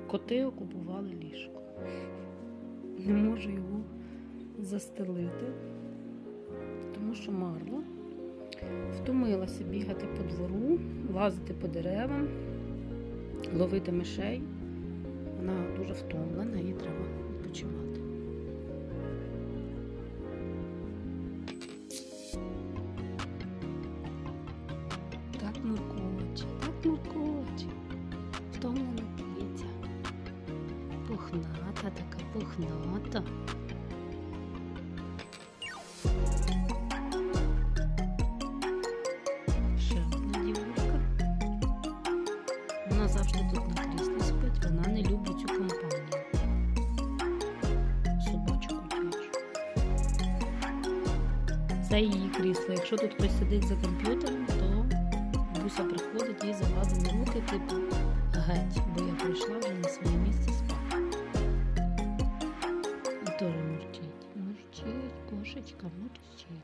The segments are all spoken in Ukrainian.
Коти окупували ліжко. Не можу його застелити, тому що марло. Втомилася бігати по двору, лазити по деревам, ловити мишей. Вона дуже втомлена, їй треба відпочивати. Так муркоче. Втомлена киця. Пухната така, пухната. Ще одна дівчинка. Вона завжди тут на кріслі спить, вона не любить цю компанію. Собачку течу. Це її крісло. Якщо тут хтось сидить за комп'ютером, то Буся приходить і завадить на руки, типу, геть, бо я прийшла вже на своє місце спати. І теж мурчить. Мурчить, кошечка, мурчить.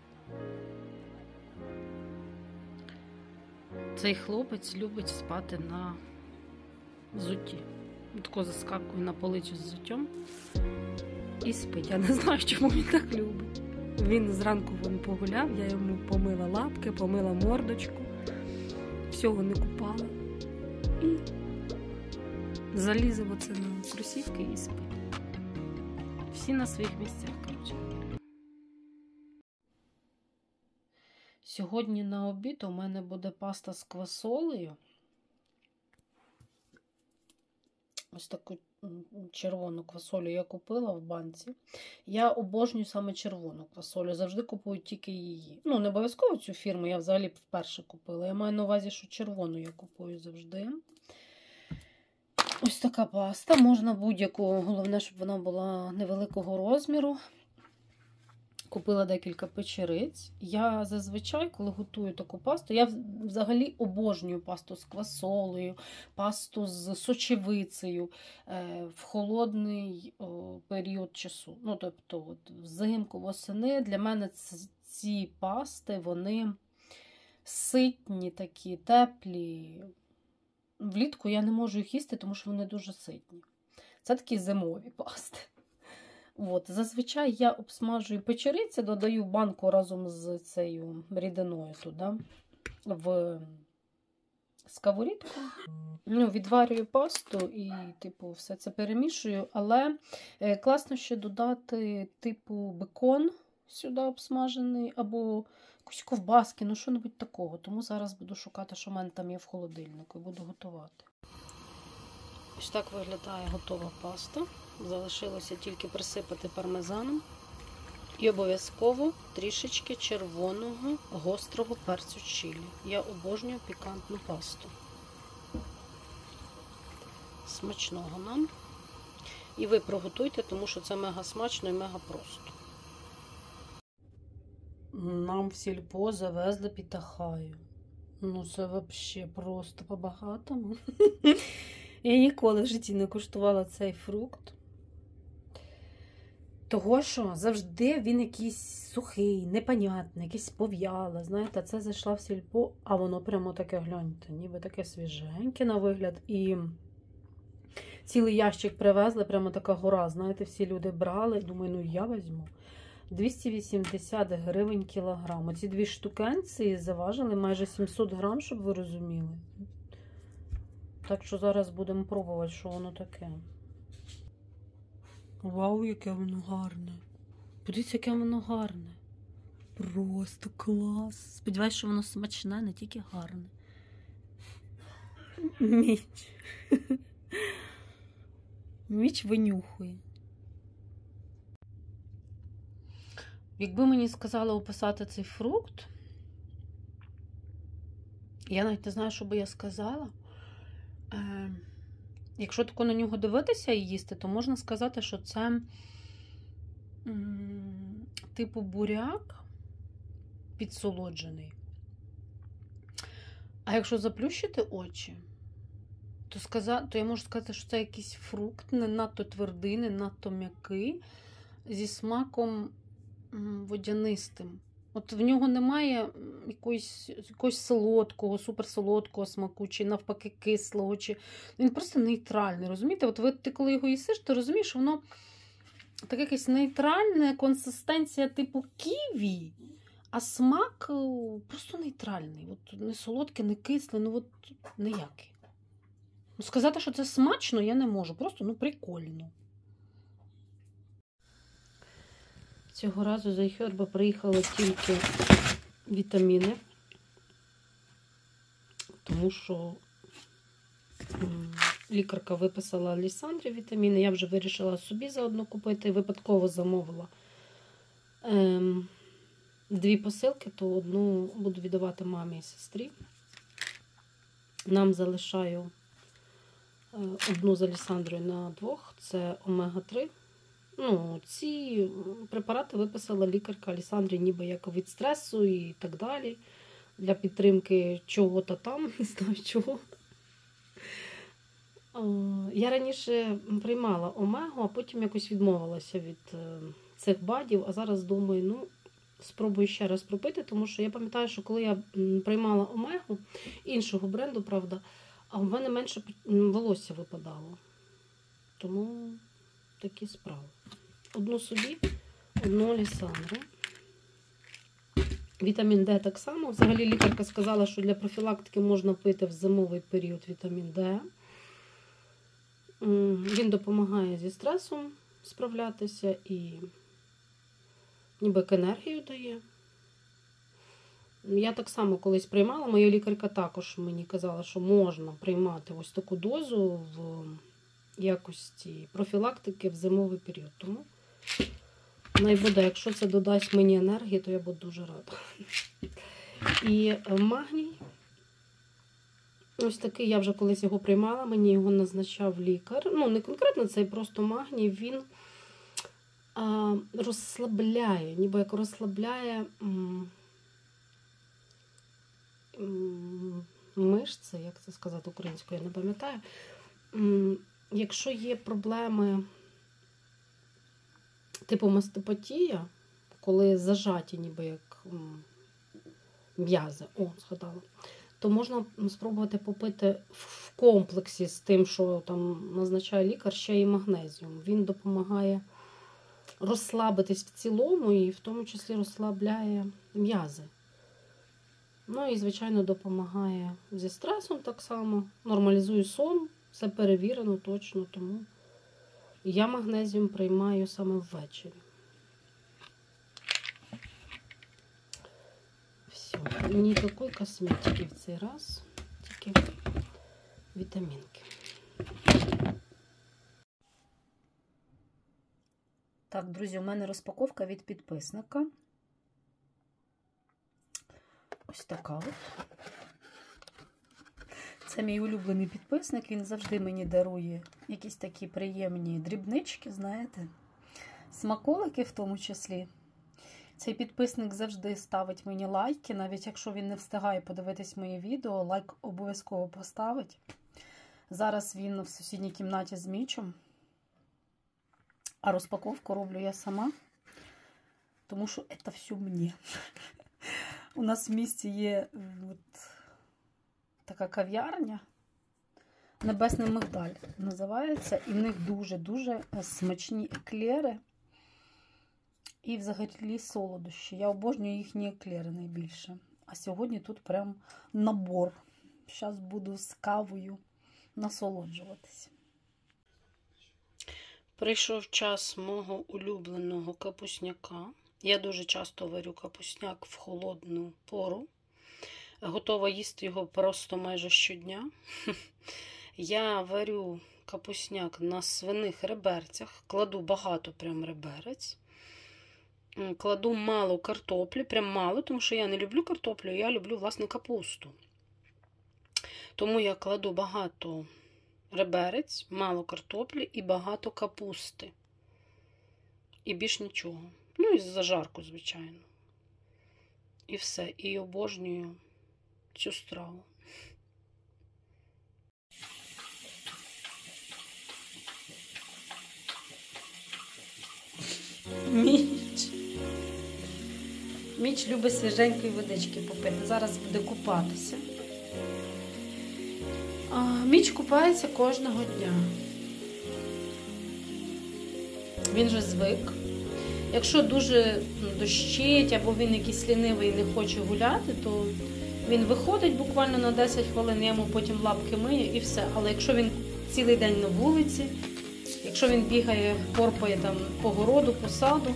Цей хлопець любить спати на взутті. Тако заскакує на полицю з взуттям і спить. Я не знаю, чому він так любить. Він зранку погуляв, я йому помила лапки, помила мордочку. Всього не купала. І залізав оце на кросівки і спить. Всі на своїх місцях, коротше. Сьогодні на обід у мене буде паста з квасолею. Ось таку червону квасолю я купила в банці. Я обожнюю саме червону квасолю. Завжди купую тільки її. Ну, не обов'язково цю фірму, я взагалі вперше купила. Я маю на увазі, що червону я купую завжди. Ось така паста. Можна будь-яку, головне, щоб вона була невеликого розміру. Купила декілька печериць. Я зазвичай, коли готую таку пасту, я взагалі обожнюю пасту з квасолею, пасту з сочевицею в холодний період часу. Ну, тобто, от, взимку, восени. Для мене ці пасти, вони ситні такі, теплі. Влітку я не можу їх їсти, тому що вони дуже ситні. Це такі зимові пасти. От, зазвичай я обсмажую печериці, додаю в банку разом з цією рідиною туди, в сковорідку. Ну, відварюю пасту і, типу, все це перемішую. Але класно ще додати, типу, бекон сюди обсмажений, або якусь ковбаски, ну, що-небудь такого. Тому зараз буду шукати, що в мене там є в холодильнику, і буду готувати. Ось так виглядає готова паста. Залишилося тільки присипати пармезаном. І обов'язково трішечки червоного гострого перцю чилі. Я обожнюю пікантну пасту. Смачного нам. І ви приготуйте, тому що це мега смачно і мега просто. Нам в сільпо завезли пітахаю. Ну це взагалі просто по-багатому. Я ніколи в житті не куштувала цей фрукт. Того, що завжди він якийсь сухий, непонятний, якийсь пов'ялий. Знаєте, це зайшла в сільпо, а воно прямо таке, гляньте, ніби таке свіженьке на вигляд. І цілий ящик привезли, прямо така гора. Знаєте, всі люди брали. Думаю, ну я візьму. 280 гривень кілограм. Оці дві штукенці заважили майже 700 грам, щоб ви розуміли. Так що зараз будемо пробувати, що воно таке. Вау, яке воно гарне. Подивіться, яке воно гарне. Просто клас. Сподіваюсь, що воно смачне, не тільки гарне. Міч. Міч винюхує. Якби мені сказали описати цей фрукт, я навіть не знаю, що би я сказала. Якщо тако на нього дивитися і їсти, то можна сказати, що це типу буряк підсолоджений. А якщо заплющити очі, то я можу сказати, що це якийсь фрукт, не надто твердий, не надто м'який, зі смаком водянистим. От в нього немає якогось солодкого, суперсолодкого смаку, чи навпаки кислого, чи він просто нейтральний, розумієте? От ти коли його їсиш, ти розумієш, що воно таке якесь нейтральне, консистенція типу ківі, а смак просто нейтральний. От не солодкий, не кислий, ну от ніякий. Сказати, що це смачно, я не можу, просто прикольно. Цього разу з iHerb приїхали тільки вітаміни, тому що лікарка виписала Алісандрі вітаміни, я вже вирішила собі заодно купити, випадково замовила 2 посилки, то одну буду віддавати мамі і сестрі. Нам залишаю одну з Алісандрою на 2, це омега-3. Ці препарати виписала лікарка Алісандрі ніби як від стресу і так далі. Для підтримки чого-то там, не знаю чого. Я раніше приймала омегу, а потім якось відмовилася від цих БАДів. А зараз думаю, спробую ще раз пропити, тому що я пам'ятаю, що коли я приймала омегу, іншого бренду, правда, а в мене менше волосся випадало. Тому такі справи. Одну собі, одну Алісандру. Вітамін Д так само. Взагалі лікарка сказала, що для профілактики можна пити в зимовий період вітамін Д. Він допомагає зі стресом справлятися і ніби енергію дає. Я так само колись приймала, моя лікарка також мені казала, що можна приймати ось таку дозу в якості профілактики в зимовий період. Тому найбуде, якщо це додасть мені енергії, то я буду дуже рада. І магній. Ось такий, я вже колись його приймала, мені його назначав лікар. Не конкретно цей просто магній, він розслабляє, ніби як розслабляє мишці, як це сказати українською, я не пам'ятаю. Якщо є проблеми типу мастопатія, коли зажаті ніби як м'язи, згадала, то можна спробувати попити в комплексі з тим, що там назначає лікар, ще і магнезіум. Він допомагає розслабитись в цілому і в тому числі розслабляє м'язи. І, звичайно, допомагає зі стресом так само, нормалізує сон, все перевірено точно, тому я магнезіум приймаю саме ввечері. Все, ніякої косметики в цей раз, тільки вітамінки. Так, друзі, у мене розпаковка від підписника. Ось така от. Це мій улюблений підписник, він завжди мені дарує якісь такі приємні дрібнички, знаєте, смаколики в тому числі. Цей підписник завжди ставить мені лайки, навіть якщо він не встигає подивитись моє відео, лайк обов'язково поставить. Зараз він в сусідній кімнаті з Мічем, а розпаковку роблю я сама, тому що це все мені. У нас в місті є така кав'ярня, Небесний Мигдаль називається, і в них дуже-дуже смачні еклери і взагалі солодощі. Я обожнюю їхні еклери найбільше. А сьогодні тут прям набор. Зараз буду з кавою насолоджуватись. Прийшов час мого улюбленого капусняка. Я дуже часто варю капусняк в холодну пору. Готова їсти його просто майже щодня. Я варю капусняк на свиних реберцях. Кладу багато прям реберець. Кладу мало картоплі, прям мало, тому що я не люблю картоплю, я люблю, власне, капусту. Тому я кладу багато реберець, мало картоплі і багато капусти. І більш нічого. І зажарку, звичайно. І все. І обожнюю цю страву. Міч. Міч любить свіженької водички попити. Зараз буде купатися. Міч купається кожного дня. Він же звик. Якщо дуже дощить, або він якийсь лінивий і не хоче гуляти, то він виходить буквально на 10 хвилин, я йому потім лапки мию і все. Але якщо він цілий день на вулиці, якщо він бігає, порпає там по городу, по саду,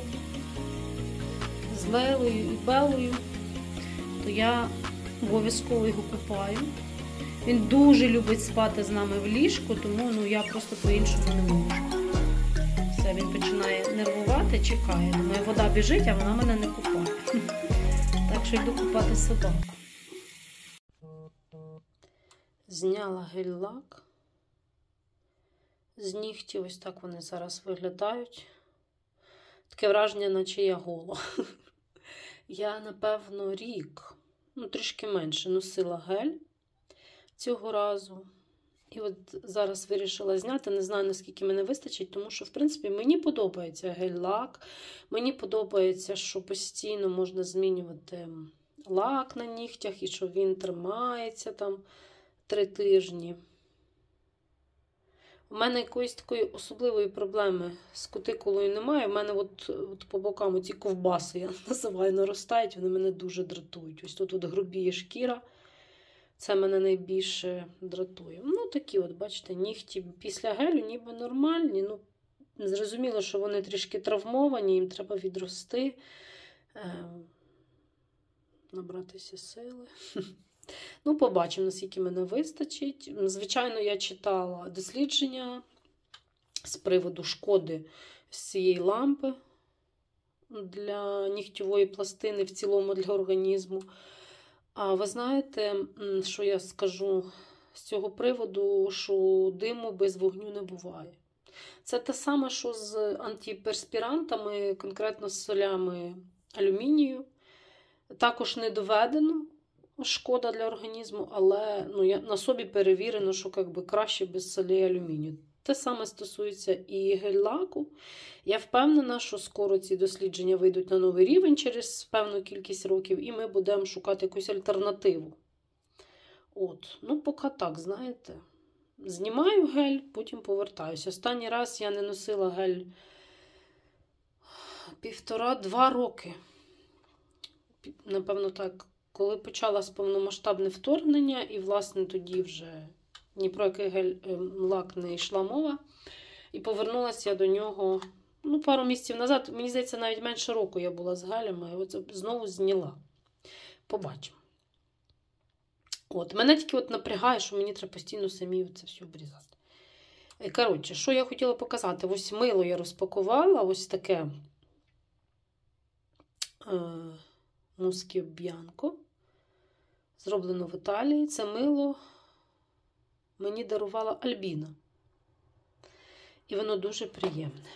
з Лейлою і Белою, то я обов'язково його купаю. Він дуже любить спати з нами в ліжку, тому я просто по-іншому не можу. Все, він починає нервувати, чекає. Думаю, вода біжить, а вона мене не купає. Так що йду купати собаку. Зняла гель-лак. З нігтів ось так вони зараз виглядають. Таке враження, наче я гола. Я, напевно, рік, трішки менше носила гель цього разу. І от зараз вирішила зняти, не знаю, наскільки мене вистачить, тому що, в принципі, мені подобається гель-лак. Мені подобається, що постійно можна змінювати лак на нігтях і що він тримається там 3 тижні. У мене якоїсь такої особливої проблеми з кутикулою немає. У мене от по бокам ці ковбаси, я називаю, наростають, вони мене дуже дратують. Ось тут грубіє шкіра. Це мене найбільше дратує. Такі от, бачите, нігті після гелю ніби нормальні. Зрозуміло, що вони трішки травмовані, їм треба відрости, набратися сили. Побачимо, наскільки мене вистачить. Звичайно, я читала дослідження з приводу шкоди з цієї лампи для нігтєвої пластини, в цілому для організму. А ви знаєте, що я скажу з цього приводу, що диму без вогню не буває. Це те саме, що з антиперспірантами, конкретно з солями алюмінію. Також не доведено шкода для організму, але я на собі перевірено, що краще без солей алюмінію. Те саме стосується і гель-лаку. Я впевнена, що скоро ці дослідження вийдуть на новий рівень через певну кількість років, і ми будемо шукати якусь альтернативу. Поки так, знаєте. Знімаю гель, потім повертаюся. Останній раз я не носила гель 1,5-2 роки. Напевно, так. Коли почалось повномасштабне вторгнення, і, власне, тоді вже ні про який гель-лак не йшла мова. І повернулася я до нього, пару місяців назад. Мені здається, навіть менше року я була з гелями, і от знову зняла. Побачимо. Мене тільки напрягає, що мені треба постійно самі це все обрізати. Коротше, що я хотіла показати? Ось мило я розпакувала, ось таке Мускі Б'янко. Зроблено в Італії. Це мило мені дарувала Альбіна. І воно дуже приємне.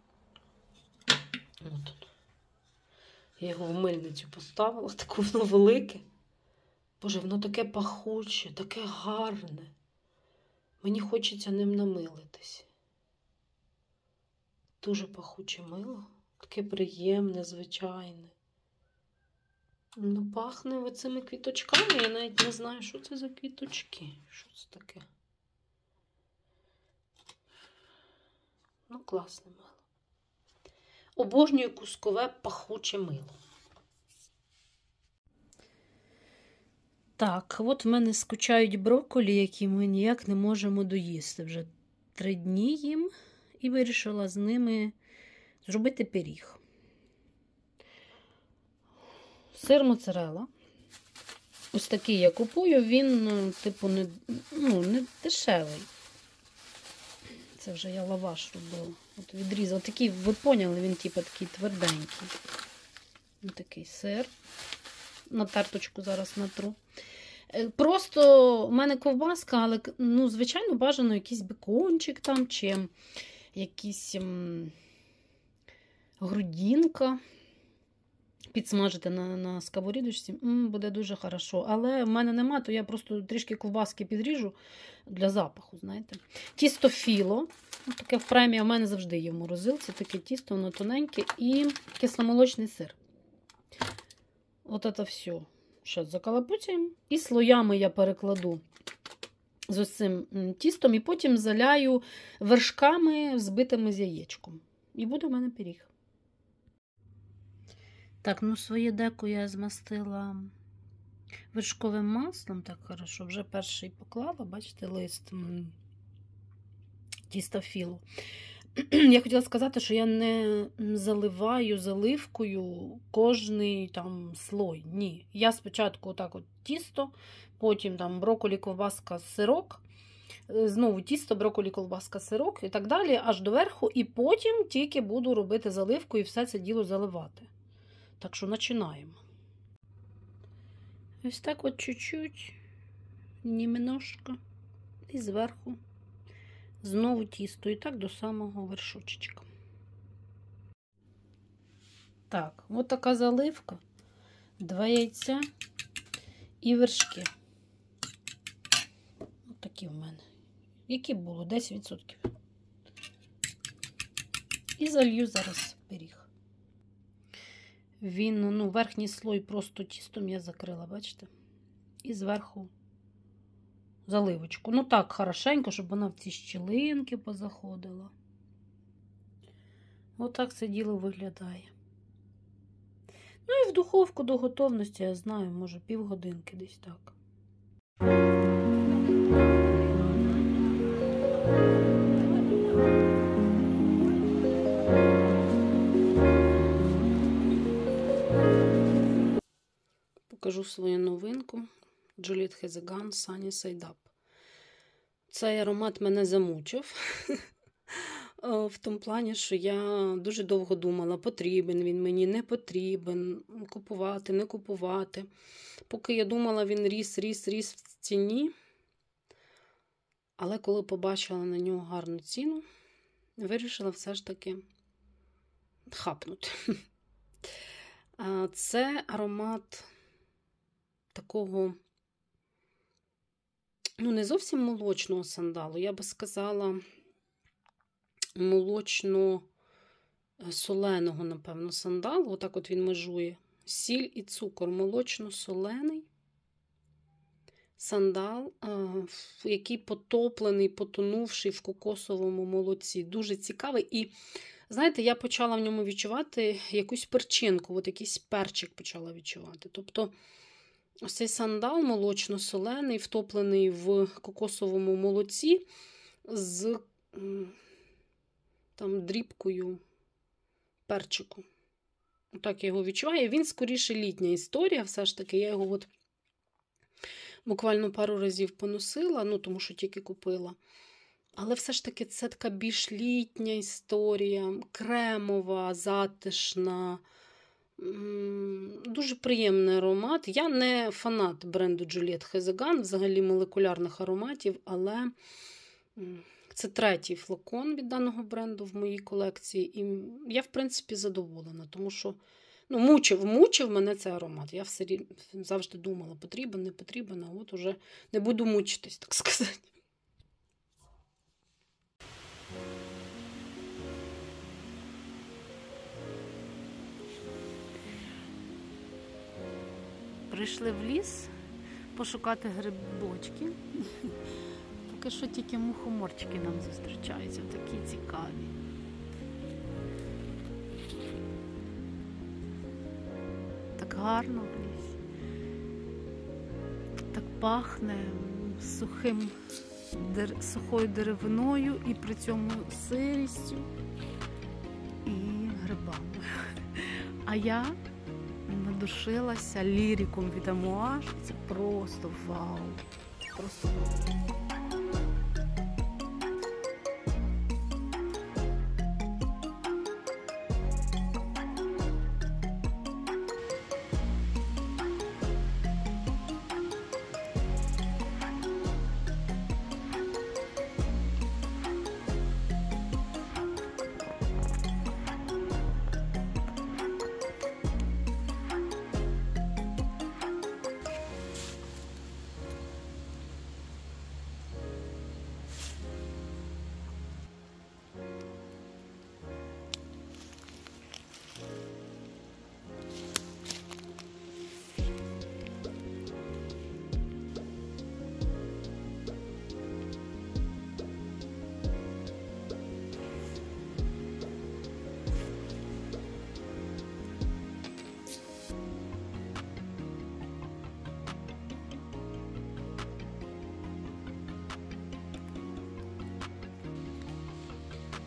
Я його в мильницю поставила, таке воно велике. Боже, воно таке пахуче, таке гарне. Мені хочеться ним намилитись. Дуже пахуче мило. Таке приємне, звичайне. Пахне оцими квіточками. Я навіть не знаю, що це за квіточки. Що це таке? Класне мило. Обожнюю кускове пахуче мило. Так, от в мене скучають брокколі, які ми ніяк не можемо доїсти. Вже 3 дні їм. І вирішила з ними зробити пиріг. Сир моцарелла. Ось такий я купую. Він, не дешевий. Це вже я лаваш робила. От відрізала. Такий, ви поняли, він такий тверденький. Ось такий сир. На терточку зараз натру. Просто в мене ковбаска, але, звичайно, бажано якийсь бекончик там, чи якийсь грудинка. Підсмажити на сковорідочці, буде дуже хорошо. Але в мене нема, то я просто трішки ковбаски підріжу для запаху, знаєте. Тісто філо, таке в премія, в мене завжди є в морозилці, таке тісто, воно тоненьке, і кисломолочний сир. от це все. Зараз закалапуцяємо. І слоями я перекладу з цим тістом, і потім заляю вершками, збитими з яєчком. І буде в мене пиріг. Так, ну своє деко я змастила вершковим маслом, так хорошо. Вже перший поклала, бачите, лист тіста філо. Я хотіла сказати, що я не заливаю заливкою кожний там слой. Ні. Я спочатку отак от тісто, потім там брокколі, ковбаска, сирок, знову тісто, брокколі, ковбаска, сирок і так далі, аж до верху, і потім тільки буду робити заливку і все це діло заливати. Так що починаємо. Ось так от чуть-чуть, немножко, і зверху знову тісто, і так до самого вершочечка. Так, от така заливка, 2 яйця і вершки. Ось такі в мене. Які було? 10%. І залью зараз пиріг. Він, ну, верхній слой просто тістом я закрила, бачите? І зверху заливочку. Ну так, хорошенько, щоб вона в ці щілинки позаходила. Отак це діло виглядає. Ну і в духовку до готовності, я знаю, може півгодинки десь так. Покажу свою новинку. Juliet Has a Gun Sunny Side Up. Цей аромат мене замучив. В тому плані, що я дуже довго думала, потрібен він мені, не потрібен, купувати, не купувати. Поки я думала, він ріс в ціні. Але коли побачила на нього гарну ціну, вирішила все ж таки хапнути. Це аромат такого, ну, не зовсім молочного сандалу, я би сказала, молочно-соленого, напевно, сандалу. Отак от він межує. Сіль і цукор. Молочно-солений сандал, який потоплений, потонувший в кокосовому молоці. Дуже цікавий. І, знаєте, я почала в ньому відчувати якусь перчинку, от якийсь перчик почала відчувати. Тобто, ось цей сандал молочно-солений, втоплений в кокосовому молоці з там дрібкою перчику. Так я його відчуваю. Він скоріше літня історія, все ж таки. Я його от буквально пару разів поносила, ну, тому що тільки купила. Але все ж таки це така більш літня історія, кремова, затишна, дуже приємний аромат. Я не фанат бренду Juliet Has a Gun, взагалі молекулярних ароматів, але це 3-й флакон від даного бренду в моїй колекції. І я, в принципі, задоволена, тому що, ну, мучив мене цей аромат. Я завжди думала, потрібен, не потрібен, а от уже не буду мучитись, так сказати. Прийшли в ліс пошукати грибочки. Поки що тільки мухоморчики нам зустрічаються, такі цікаві. Так гарно в лісі. Так пахне сухою деревиною і при цьому сирістю і грибами. А я надушилася ліриком від Амуаж. Це просто вау. Просто вау.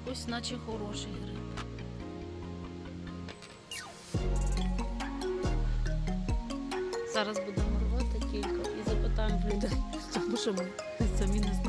ось наче хороший гриб. Зараз будемо рвати кілька і запитаємо в людей, тому що ми самі не знаємо.